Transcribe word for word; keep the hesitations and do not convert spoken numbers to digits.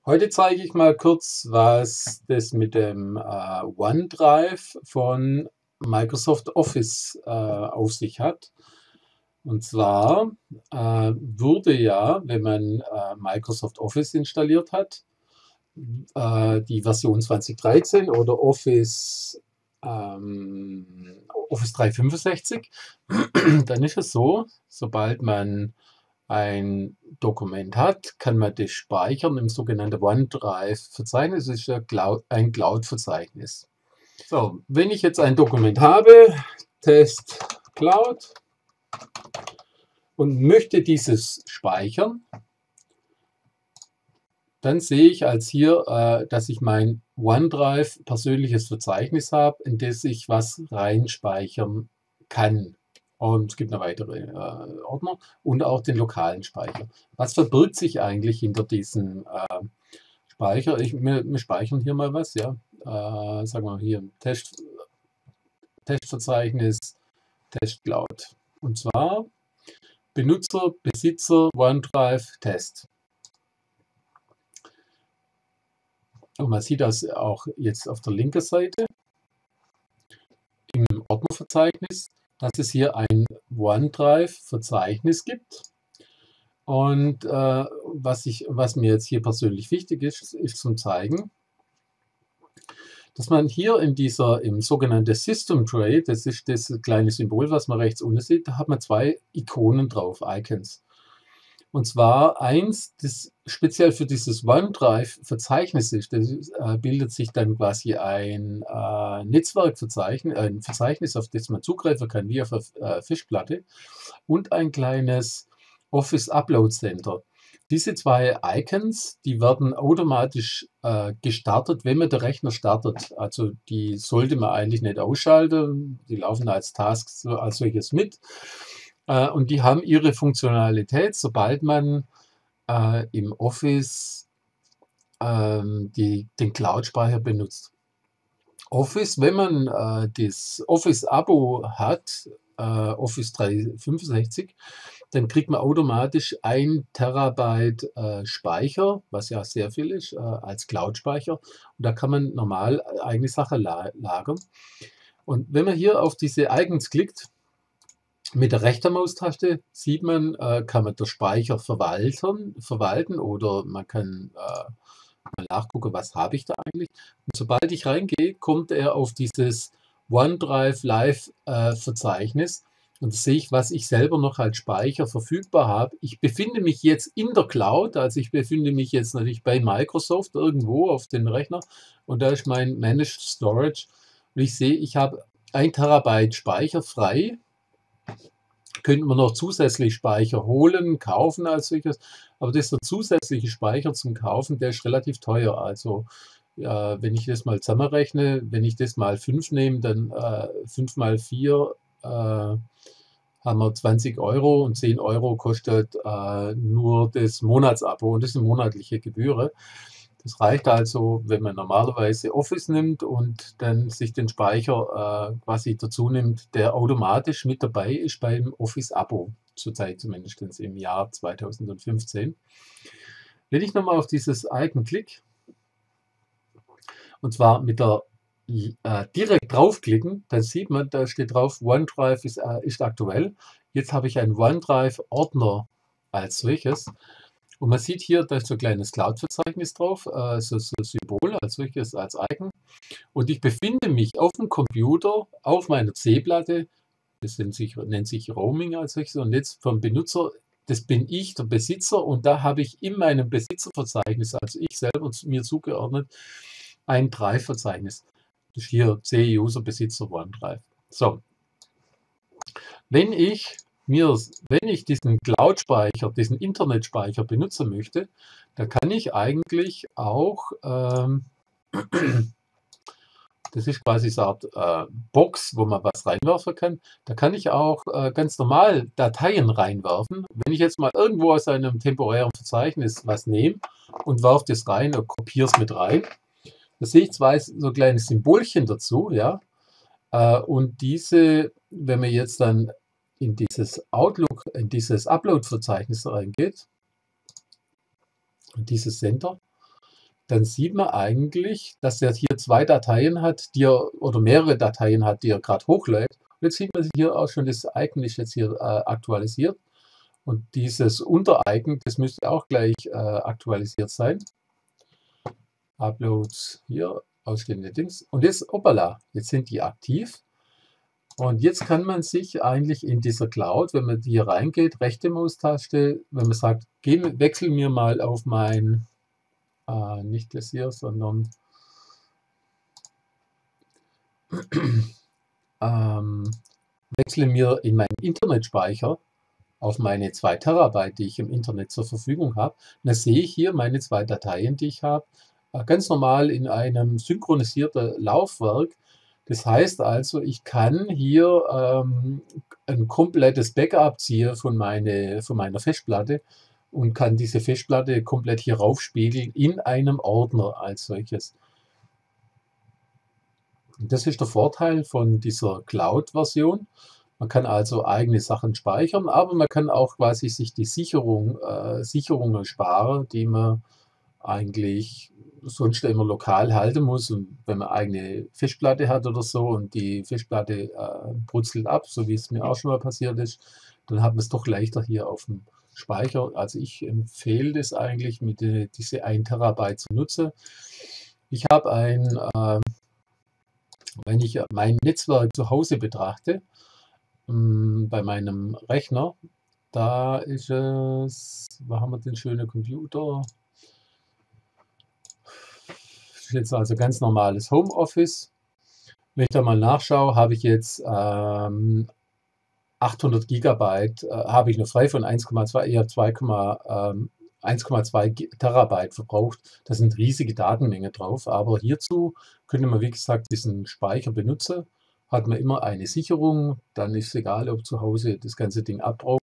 Heute zeige ich mal kurz, was das mit dem äh, OneDrive von Microsoft Office äh, auf sich hat. Und zwar äh, wurde ja, wenn man äh, Microsoft Office installiert hat, äh, die Version zwanzig dreizehn oder Office, ähm, Office dreihundertfünfundsechzig, dann ist es so, sobald man ein Dokument hat, kann man das speichern im sogenannten OneDrive-Verzeichnis. Das ist ja Cloud, ein Cloud-Verzeichnis. So, wenn ich jetzt ein Dokument habe, Test Cloud, und möchte dieses speichern, dann sehe ich als hier, äh, dass ich mein OneDrive persönliches Verzeichnis habe, in das ich was reinspeichern kann. Und es gibt noch weitere äh, Ordner und auch den lokalen Speicher. Was verbirgt sich eigentlich hinter diesem äh, Speicher? Ich, wir, wir speichern hier mal was, ja. Äh, sagen wir hier Test, Testverzeichnis, Test Cloud. Und zwar Benutzer, Besitzer, OneDrive, Test. Und man sieht das auch jetzt auf der linken Seite im Ordnerverzeichnis, dass es hier ein OneDrive-Verzeichnis gibt. Und äh, was, ich, was mir jetzt hier persönlich wichtig ist, ist zum Zeigen, dass man hier in dieser, im sogenannten System Tray, das ist das kleine Symbol, was man rechts unten sieht, da hat man zwei Ikonen drauf, Icons. Und zwar eins, das speziell für dieses OneDrive-Verzeichnis ist. Das äh, bildet sich dann quasi ein äh, Netzwerkverzeichnis, ein Verzeichnis, auf das man zugreifen kann, wie auf einer äh, Festplatte, und ein kleines Office Upload Center. Diese zwei Icons, die werden automatisch äh, gestartet, wenn man den Rechner startet. Also die sollte man eigentlich nicht ausschalten. Die laufen als Tasks so, als solches mit. Äh, und die haben ihre Funktionalität, sobald man äh, im Office ähm, die, den Cloud-Speicher benutzt. Office, wenn man äh, das Office-Abo hat, äh, Office dreihundertfünfundsechzig, dann kriegt man automatisch ein Terabyte äh, Speicher, was ja sehr viel ist, äh, als Cloud-Speicher. Und da kann man normal eigene Sachen la lagern. Und wenn man hier auf diese Icons klickt, mit der rechten Maustaste sieht man, äh, kann man den Speicher verwalten, verwalten oder man kann äh, mal nachgucken, was habe ich da eigentlich. Und sobald ich reingehe, kommt er auf dieses OneDrive Live äh, Verzeichnis und da sehe ich, was ich selber noch als Speicher verfügbar habe. Ich befinde mich jetzt in der Cloud, also ich befinde mich jetzt natürlich bei Microsoft irgendwo auf den Rechner und da ist mein Managed Storage und ich sehe, ich habe ein Terabyte Speicher frei. Könnten wir noch zusätzlich Speicher holen, kaufen als solches, aber das ist der zusätzliche Speicher zum Kaufen, der ist relativ teuer. Also äh, wenn ich das mal zusammenrechne, wenn ich das mal fünf nehme, dann äh, fünf mal vier äh, haben wir zwanzig Euro und zehn Euro kostet äh, nur das Monatsabo und das ist eine monatliche Gebühr. Das reicht also, wenn man normalerweise Office nimmt und dann sich den Speicher äh, quasi dazu nimmt, der automatisch mit dabei ist beim Office-Abo, zurzeit zumindest im Jahr zweitausendfünfzehn. Wenn ich nochmal auf dieses Icon klicke, und zwar mit der äh, direkt draufklicken, dann sieht man, da steht drauf, OneDrive ist, äh, ist aktuell. Jetzt habe ich einen OneDrive-Ordner als solches. Und man sieht hier, da ist so ein kleines Cloud-Verzeichnis drauf, äh, so, so ein Symbol als solches, als Icon. Und ich befinde mich auf dem Computer, auf meiner C-Platte, das nennt sich, nennt sich Roaming als solches, und jetzt vom Benutzer, das bin ich, der Besitzer, und da habe ich in meinem Besitzerverzeichnis, also ich selber mir zugeordnet, ein Drive-Verzeichnis. Das ist hier C-User, Besitzer, OneDrive. So, wenn ich mir, wenn ich diesen Cloud-Speicher, diesen Internetspeicher benutzen möchte, da kann ich eigentlich auch, ähm, das ist quasi so eine Art äh, Box, wo man was reinwerfen kann, da kann ich auch äh, ganz normal Dateien reinwerfen. Wenn ich jetzt mal irgendwo aus einem temporären Verzeichnis was nehme und werfe das rein und kopiere es mit rein, da sehe ich zwei so kleine Symbolchen dazu, ja, äh, und diese, wenn man jetzt dann in dieses Outlook, in dieses Upload-Verzeichnis reingeht, in dieses Center, dann sieht man eigentlich, dass er hier zwei Dateien hat, die er, oder mehrere Dateien hat, die er gerade hochlädt. Und jetzt sieht man hier auch schon, das Icon ist jetzt hier äh, aktualisiert. Und dieses Unter-Icon, das müsste auch gleich äh, aktualisiert sein. Uploads hier, ausstehende Dings. Und jetzt, hoppala, jetzt sind die aktiv. Und jetzt kann man sich eigentlich in dieser Cloud, wenn man hier reingeht, rechte Maustaste, wenn man sagt, geh, wechsel mir mal auf mein, äh, nicht das hier, sondern ähm, wechsle mir in meinen Internetspeicher auf meine zwei Terabyte, die ich im Internet zur Verfügung habe. Dann sehe ich hier meine zwei Dateien, die ich habe, äh, ganz normal in einem synchronisierten Laufwerk. Das heißt also, ich kann hier ähm, ein komplettes Backup ziehen von, meine, von meiner Festplatte und kann diese Festplatte komplett hier raufspiegeln in einem Ordner als solches. Und das ist der Vorteil von dieser Cloud-Version. Man kann also eigene Sachen speichern, aber man kann auch quasi sich die Sicherung, äh, Sicherungen sparen, die man eigentlich sonst immer lokal halten muss. Und wenn man eigene Festplatte hat oder so und die Festplatte äh, brutzelt ab, so wie es mir auch schon mal passiert ist, dann hat man es doch leichter hier auf dem Speicher. Also ich empfehle das eigentlich, mit äh, diese ein Terabyte zu nutzen. Ich habe ein, äh, wenn ich mein Netzwerk zu Hause betrachte, mh, bei meinem Rechner, da ist es, wo haben wir den schönen Computer? Das ist jetzt also ganz normales Homeoffice. Wenn ich da mal nachschaue, habe ich jetzt ähm, achthundert Gigabyte, äh, habe ich noch frei von eins Komma zwei, eher zwei, ähm, eins Komma zwei Terabyte verbraucht. Da sind riesige Datenmengen drauf, aber hierzu könnte man, wie gesagt, diesen Speicher benutzen. Hat man immer eine Sicherung, dann ist es egal, ob zu Hause das ganze Ding abbraucht.